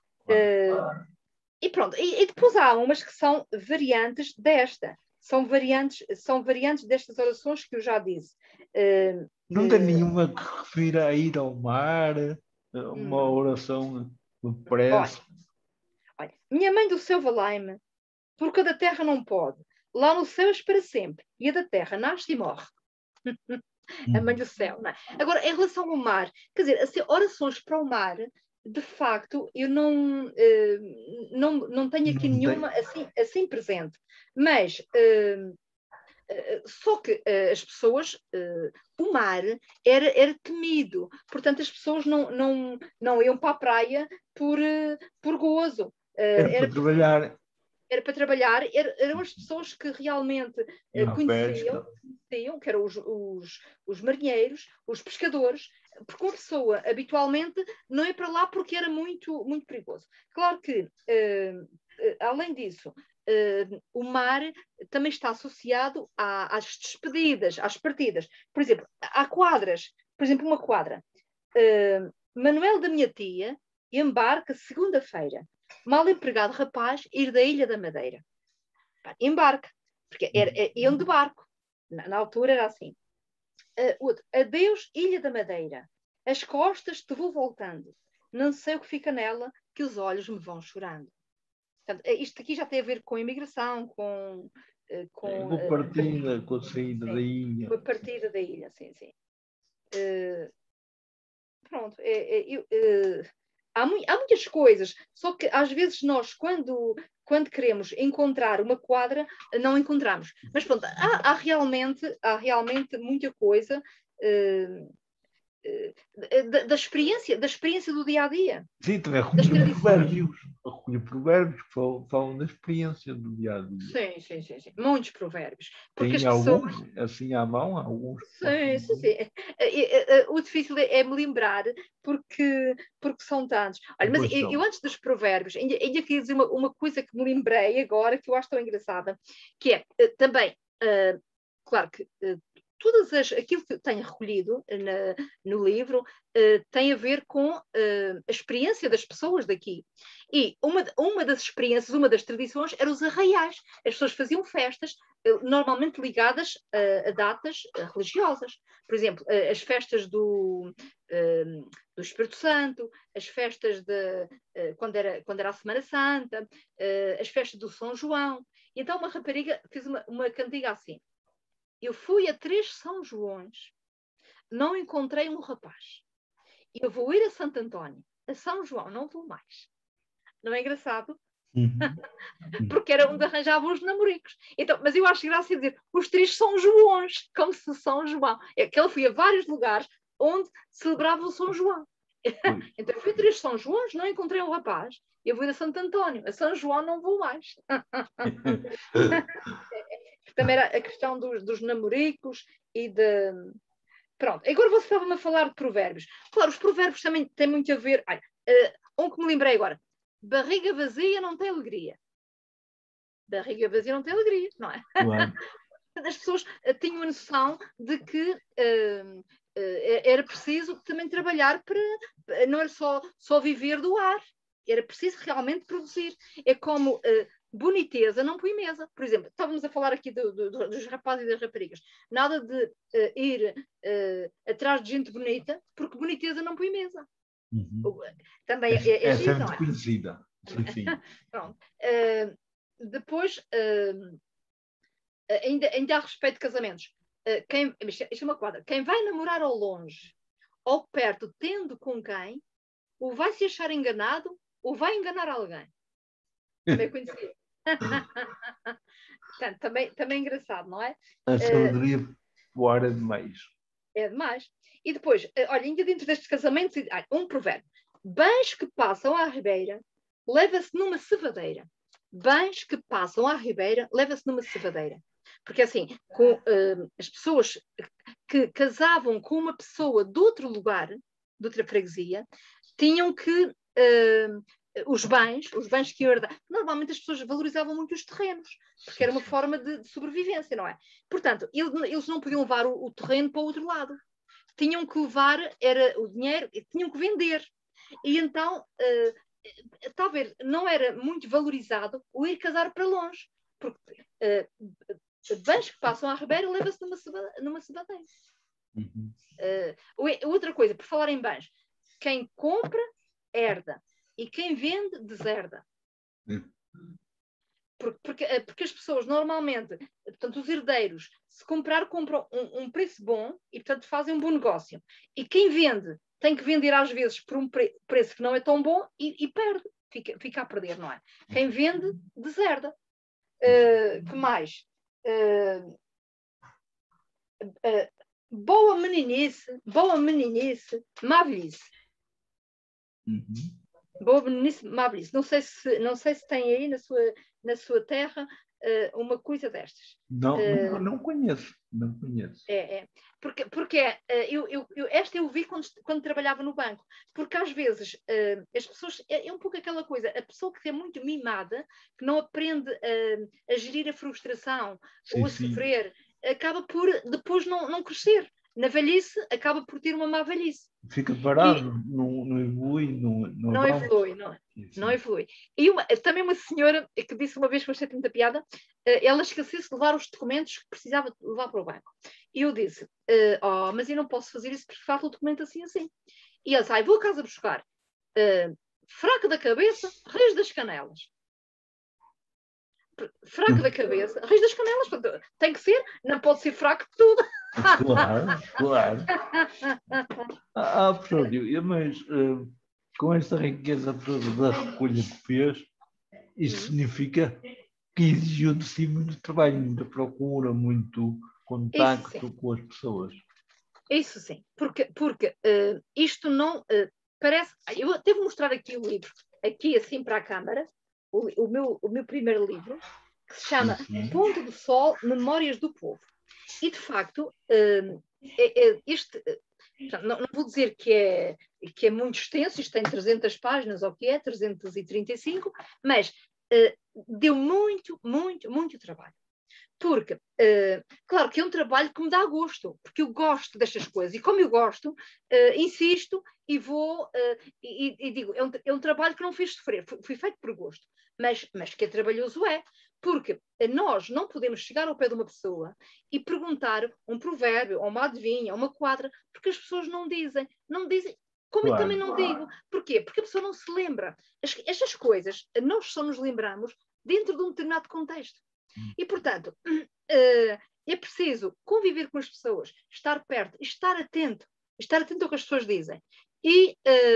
Speaker 2: E pronto. E depois há umas que são variantes desta. São variantes destas orações que eu já disse.
Speaker 1: Não tem nenhuma que refira a ir ao mar, uma oração de prece.
Speaker 2: Olha, minha mãe do céu valai-me, porque a da terra não pode. Lá no céu és para sempre, e a da terra nasce e morre. A mãe do céu, não é? Agora, em relação ao mar, quer dizer, assim, orações para o mar, de facto, eu não tenho aqui nenhuma assim presente. Mas só que as pessoas, o mar era temido, portanto as pessoas não iam para a praia por gozo.
Speaker 1: Era para trabalhar.
Speaker 2: Era para trabalhar, eram as pessoas que realmente conheciam, que eram os marinheiros, os pescadores, porque uma pessoa habitualmente não ia para lá porque era muito, muito perigoso. Claro que, além disso, o mar também está associado às despedidas, às partidas. Por exemplo, há quadras, por exemplo, uma quadra. Manuel da minha tia embarca segunda-feira. Mal empregado rapaz, ir da Ilha da Madeira. Embarca, porque iam de barco. Na altura era assim. Outro, adeus, Ilha da Madeira. As costas te vou voltando. Não sei o que fica nela, que os olhos me vão chorando. Portanto, isto aqui já tem a ver com a imigração, com
Speaker 1: a partida, com a saída da ilha.
Speaker 2: Com a partida da ilha, sim. Pronto. Há muitas coisas, só que às vezes nós, quando queremos encontrar uma quadra, não encontramos. Mas pronto, há realmente muita coisa da experiência do dia a dia.
Speaker 1: Sim, também
Speaker 2: Das
Speaker 1: recolher
Speaker 2: tradições.
Speaker 1: provérbios. Recolher provérbios que falam da experiência do dia a dia.
Speaker 2: Sim. Muitos provérbios. Porque as
Speaker 1: Tem
Speaker 2: pessoas.
Speaker 1: alguns, assim à mão, alguns que
Speaker 2: Sim,
Speaker 1: possam
Speaker 2: sim,
Speaker 1: dizer.
Speaker 2: sim. O difícil é me lembrar, porque são tantos. Olha, mas
Speaker 1: Pois
Speaker 2: eu
Speaker 1: são.
Speaker 2: antes dos provérbios, ainda queria dizer uma coisa que me lembrei agora, que eu acho tão engraçada, que é também, claro que aquilo que eu tenho recolhido no livro tem a ver com a experiência das pessoas daqui. E uma das experiências, uma das tradições, eram os arraiais. As pessoas faziam festas, normalmente ligadas a datas religiosas. Por exemplo, as festas do Espírito Santo, as festas quando era a Semana Santa, as festas do São João. E então uma rapariga fez uma cantiga assim: eu fui a 3 São Joões, não encontrei um rapaz. Eu vou ir a Santo António, a São João, não vou mais. Não é engraçado?
Speaker 1: Uhum.
Speaker 2: Porque era onde arranjavam os namoricos. Então, mas eu acho graça dizer os 3 São Joões, como se São João. É que ele foi a vários lugares onde celebrava o São João. Então, eu fui a 3 São Joões, não encontrei um rapaz. Eu vou ir a Santo António, a São João não vou mais. Também era a questão dos namoricos e de. Pronto, agora você estava-me a falar de provérbios. Claro, os provérbios também têm muito a ver. Olha, um que me lembrei agora: barriga vazia não tem alegria. Barriga vazia não tem alegria, não é?
Speaker 1: Claro.
Speaker 2: As pessoas tinham a noção de que era preciso também trabalhar para. Não era só viver do ar, era preciso realmente produzir. É como. Boniteza não põe mesa. Por exemplo, estávamos a falar aqui dos rapazes e das raparigas. Nada de ir atrás de gente bonita, porque boniteza não põe mesa.
Speaker 1: Uhum.
Speaker 2: Também é
Speaker 1: Essa é
Speaker 2: giro, não
Speaker 1: muito
Speaker 2: é?
Speaker 1: conhecida. Sim.
Speaker 2: Pronto. Depois, ainda a respeito de casamentos, isto é uma quadra. Quem vai namorar ao longe ou perto, tendo com quem, ou vai se achar enganado ou vai enganar alguém. Também é conhecido. Portanto, também é engraçado, não é?
Speaker 1: A sabedoria fora demais.
Speaker 2: É demais. E depois, olha, ainda dentro destes casamentos, um provérbio: bens que passam à ribeira, leva-se numa cevadeira. Bens que passam à ribeira, leva-se numa cevadeira. Porque assim, as pessoas que casavam com uma pessoa de outro lugar, de outra freguesia, tinham que os bens que iam herdar. Normalmente as pessoas valorizavam muito os terrenos, porque era uma forma de sobrevivência, não é? Portanto, eles não podiam levar o terreno para o outro lado. Tinham que levar o dinheiro, tinham que vender. E então, talvez não era muito valorizado o ir casar para longe, porque bens que passam à ribeira leva-se numa cevadeira.
Speaker 1: Uhum.
Speaker 2: Outra coisa, por falar em bens, quem compra, herda. E quem vende, deserda. Porque as pessoas normalmente, portanto, os herdeiros, se compram um preço bom e, portanto, fazem um bom negócio. E quem vende tem que vender às vezes por um preço que não é tão bom e perde, fica a perder, não é? Quem vende, deserda. Que mais? Boa meninice, má velhice.
Speaker 1: Uhum.
Speaker 2: Boa meninice, má velhice. Não sei se tem aí na sua terra uma coisa destas.
Speaker 1: Não conheço. Não conheço.
Speaker 2: Porque esta eu vi quando trabalhava no banco. Porque às vezes as pessoas. É um pouco aquela coisa, a pessoa que é muito mimada, que não aprende a gerir a frustração ou a sofrer, acaba por depois não crescer. Na velhice, acaba por ter uma má velhice.
Speaker 1: Fica parado, não evolui, não
Speaker 2: evolui, não evolui. E também uma senhora que disse uma vez que eu achei muita piada, ela esqueceu-se de levar os documentos que precisava levar para o banco. E eu disse, mas eu não posso fazer isso porque falta o documento assim. E ela disse, vou a casa buscar. Fraca da cabeça, reis das canelas. Fraca da cabeça, reis das canelas. Tem que ser, não pode ser fraco de tudo.
Speaker 1: Claro. Professor, mas com esta riqueza toda da recolha que fez, isso significa que exigiu de si muito trabalho, muita procura, muito contacto com as pessoas.
Speaker 2: Isso sim, porque isto não parece. Eu até vou mostrar aqui o livro, aqui assim para a câmara, o meu primeiro livro, que se chama Ponto do Sol, Memórias do Povo. E de facto, não vou dizer que é muito extenso, isto tem 300 páginas, ou que é, 335, mas deu muito, muito, muito trabalho. Porque, claro que é um trabalho que me dá gosto, porque eu gosto destas coisas, e como eu gosto, insisto e vou, e digo, é um trabalho que não fez sofrer, foi feito por gosto, mas que é trabalhoso porque nós não podemos chegar ao pé de uma pessoa e perguntar um provérbio, ou uma adivinha, ou uma quadra, porque as pessoas não dizem, como eu também não digo. Porquê? Porque a pessoa não se lembra. Estas coisas, nós só nos lembramos dentro de um determinado contexto. E, portanto, é preciso conviver com as pessoas, estar perto, estar atento ao que as pessoas dizem. E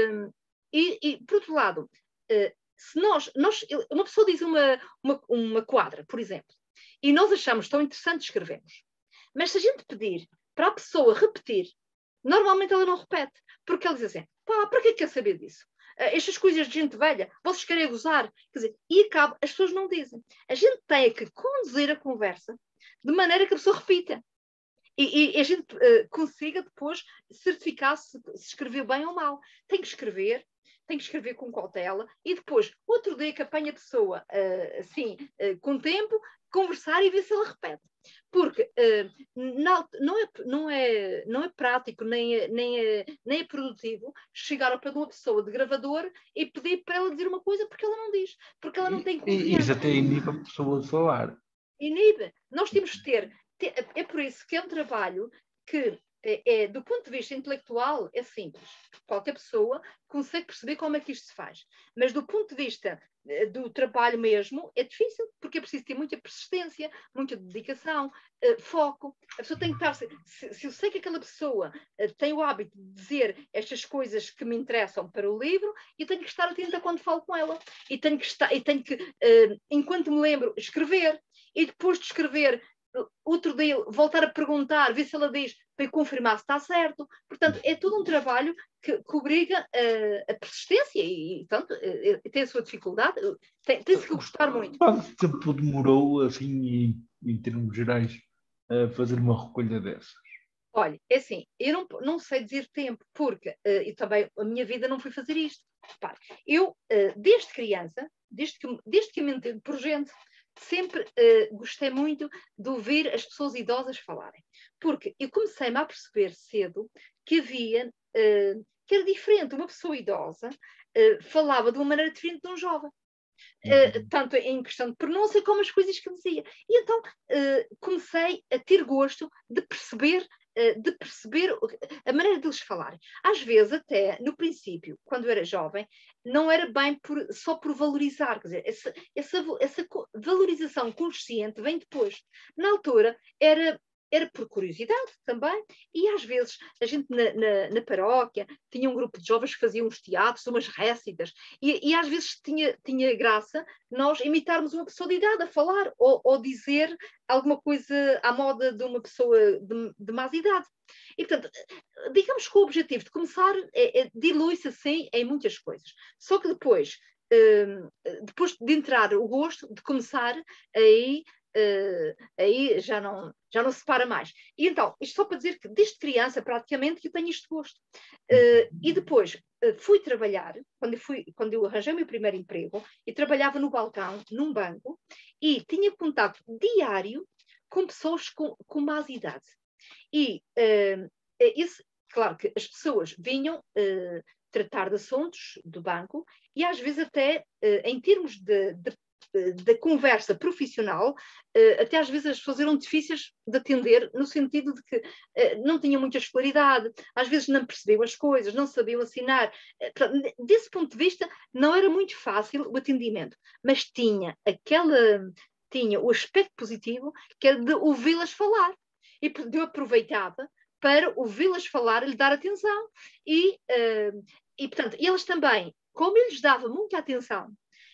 Speaker 2: por outro lado, se uma pessoa diz uma quadra, por exemplo, e nós achamos tão interessante, escrevemos. Mas se a gente pedir para a pessoa repetir, normalmente ela não repete, porque ela diz assim, para que quer saber disso? Estas coisas de gente velha, vocês querem gozar? Quer dizer, e acaba, as pessoas não dizem. A gente tem que conduzir a conversa de maneira que a pessoa repita. E a gente consiga depois certificar se escreveu bem ou mal. Tem que escrever com cautela e depois, outro dia que apanha a pessoa com tempo, conversar e ver se ela repete. Porque não é prático, nem é produtivo chegar ao pé de uma pessoa de gravador e pedir para ela dizer uma coisa porque ela não diz, porque ela não tem confiança.
Speaker 1: Isso até inibe a pessoa de falar.
Speaker 2: Inibe. Nós temos de ter. É por isso que é um trabalho que, do ponto de vista intelectual, é simples. Qualquer pessoa consegue perceber como é que isto se faz. Mas do ponto de vista do trabalho mesmo, é difícil, porque é preciso ter muita persistência, muita dedicação, foco. A pessoa tem que estar... Se eu sei que aquela pessoa tem o hábito de dizer estas coisas que me interessam para o livro, eu tenho que estar atenta quando falo com ela. E tenho que enquanto me lembro, escrever. E depois de escrever, outro dia voltar a perguntar, ver se ela diz, para confirmar se está certo. Portanto, é todo um trabalho que obriga a persistência e portanto, tem a sua dificuldade. Tem-se que gostar muito.
Speaker 1: Quanto tempo demorou, assim, em termos gerais, a fazer uma recolha dessas?
Speaker 2: Olha, é assim, eu não sei dizer tempo, porque eu também, a minha vida não foi fazer isto. Repare, eu, desde criança, desde que me entendo por gente, sempre gostei muito de ouvir as pessoas idosas falarem. Porque eu comecei-me a perceber cedo que havia, que era diferente. Uma pessoa idosa falava de uma maneira diferente de um jovem. Tanto em questão de pronúncia como as coisas que dizia. E então comecei a ter gosto de perceber a maneira deles falarem. Às vezes, até no princípio, quando eu era jovem, não era bem só por valorizar, quer dizer, essa valorização consciente vem depois. Na altura, era por curiosidade também, e às vezes a gente na paróquia tinha um grupo de jovens que faziam uns teatros, umas récitas, e às vezes tinha graça nós imitarmos uma pessoa de idade a falar, ou dizer alguma coisa à moda de uma pessoa de mais idade. E, portanto, digamos que o objetivo de começar dilui-se assim em muitas coisas. Só que depois de entrar o gosto, de começar, aí já não se para mais. E então, isto só para dizer que desde criança, praticamente, que eu tenho este gosto. E depois fui trabalhar, quando eu arranjei o meu primeiro emprego, e trabalhava no balcão, num banco, e tinha contato diário com pessoas com mais idade. E claro que as pessoas vinham tratar de assuntos do banco, e às vezes até em termos da conversa profissional, até às vezes as pessoas eram difíceis de atender, no sentido de que não tinham muita escolaridade, às vezes não percebiam as coisas, não sabiam assinar. Desse ponto de vista, não era muito fácil o atendimento, mas tinha o aspecto positivo, que era de ouvi-las falar. E eu aproveitava para ouvi-las falar, lhe dar atenção. E portanto, eles também, como eu lhes dava muita atenção,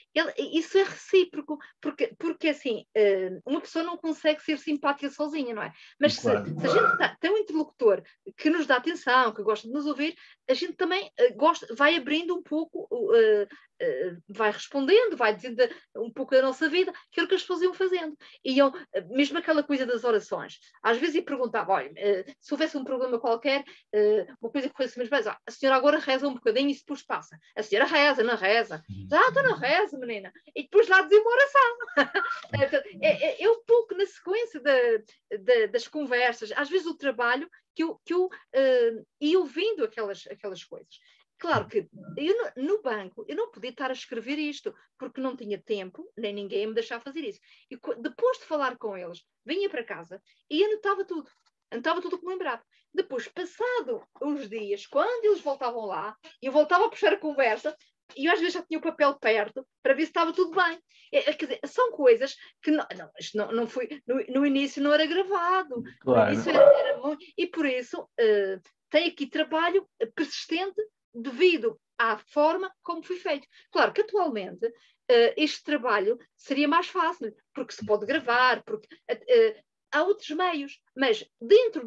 Speaker 2: Isso é recíproco, porque assim, uma pessoa não consegue ser simpática sozinha, não é? Mas se a gente tem um interlocutor que nos dá atenção, que gosta de nos ouvir, a gente também vai abrindo um pouco, vai respondendo, vai dizendo um pouco da nossa vida, aquilo que as pessoas iam fazendo. E eu, mesmo aquela coisa das orações, às vezes eu perguntava, olha, se houvesse um problema qualquer, uma coisa que fosse mesmo, mas, a senhora agora reza um bocadinho e depois passa. A senhora reza, não reza? Estou na reza, menina. E depois lá dizia uma oração. É um pouco na sequência das conversas, às vezes o trabalho, que eu ia ouvindo aquelas coisas. Claro que eu, no banco eu não podia estar a escrever isto, porque não tinha tempo, nem ninguém ia me deixar fazer isso. E depois de falar com eles, vinha para casa e anotava tudo o que me lembrava. Depois, passado uns dias, quando eles voltavam lá, eu voltava a puxar a conversa, e eu às vezes já tinha o papel perto para ver se estava tudo bem. Quer dizer, são coisas que isto não foi, no início não era gravado,
Speaker 1: Claro.
Speaker 2: No início era muito, e por isso tem aqui trabalho persistente devido à forma como foi feito. Claro que atualmente este trabalho seria mais fácil, porque se pode gravar, porque há outros meios, mas dentro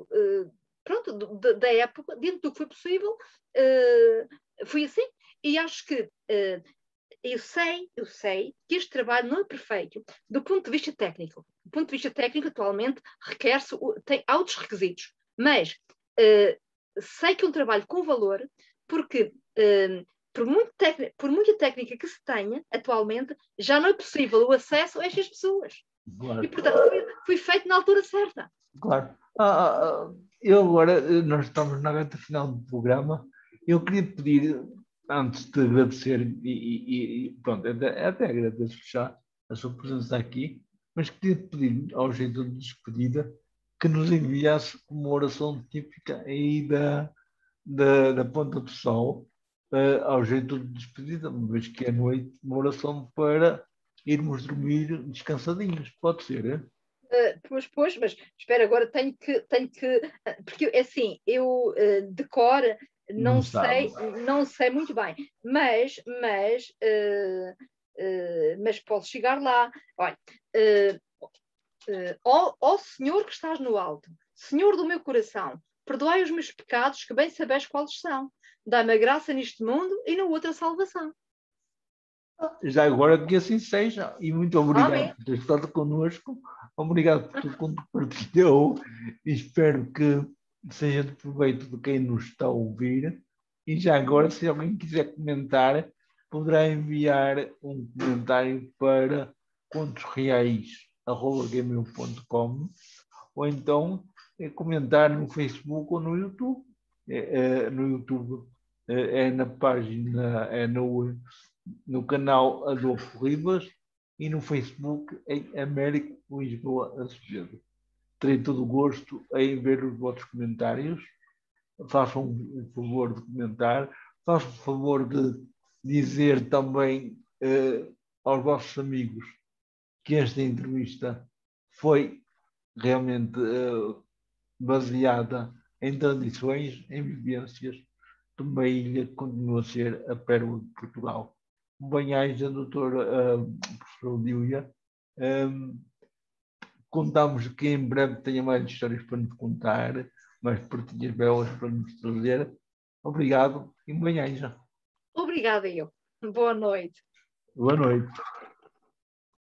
Speaker 2: da época, dentro do que foi possível, foi assim. E acho que eu sei que este trabalho não é perfeito do ponto de vista técnico. Do ponto de vista técnico, atualmente, tem altos requisitos, mas sei que é um trabalho com valor, porque por muita técnica que se tenha atualmente, já não é possível o acesso a estas pessoas.
Speaker 1: Claro.
Speaker 2: E, portanto, foi feito na altura certa.
Speaker 1: Claro. Eu agora, nós estamos na reta final do programa, eu queria pedir, antes de agradecer, e pronto, até agradeço já a sua presença aqui, mas queria pedir, ao jeito de despedida, que nos enviasse uma oração típica aí da Ponta do Sol, ao jeito de despedida, uma vez que é noite, uma oração para irmos dormir descansadinhos, pode ser, é?
Speaker 2: Pois, mas espera, agora tenho que porque assim, eu de cor não sei muito bem, mas posso chegar lá. Olha, ó Senhor que estás no alto, Senhor do meu coração, perdoai os meus pecados, que bem sabes quais são. Dá-me a graça neste mundo e na outra salvação.
Speaker 1: Já agora que assim seja, e muito obrigado
Speaker 2: Amém.
Speaker 1: por ter estado connosco, obrigado por tudo quanto partilhou, e espero que seja de proveito de quem nos está a ouvir, e já agora, se alguém quiser comentar, poderá enviar um comentário para contosreais@gmail.com, ou então comentar no Facebook ou no YouTube. No YouTube é na página, no canal Adolfo Ribas, e no Facebook em Américo Lisboa Azevedo. Terei todo o gosto em ver os vossos comentários. Façam o favor de comentar, façam o favor de dizer também aos vossos amigos que esta entrevista foi realmente baseada em tradições, em vivências de uma ilha que continua a ser a pérola de Portugal. Bem-aja, doutora professora Lília. Contamos que em breve tenha mais histórias para nos contar, mais partilhas belas para nos trazer. Obrigado e bem-aja.
Speaker 2: Obrigada eu. Boa noite.
Speaker 1: Boa noite.